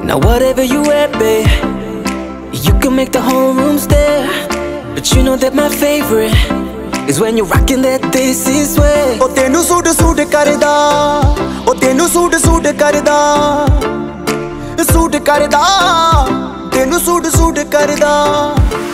Now whatever you wear, babe, you can make the whole room stare. But you know that my favorite is when you're rocking that this is way. Oh tenu suit suit karda, oh tenu suit suit karda, suit karda, tenu suit suit karda.